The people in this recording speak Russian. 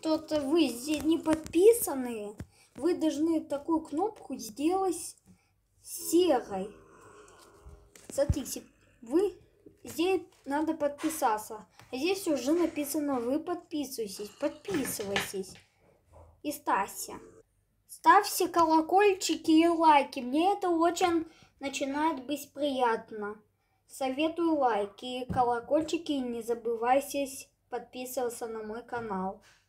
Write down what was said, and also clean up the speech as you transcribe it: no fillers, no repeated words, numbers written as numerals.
что-то вы здесь не подписаны, вы должны такую кнопку сделать серой. Смотрите, вы здесь надо подписаться. А здесь уже написано, вы подписывайтесь. Подписывайтесь. И ставьте. Ставьте колокольчики и лайки. Мне это очень начинает быть приятно. Советую лайки и колокольчики. И не забывайте подписываться на мой канал.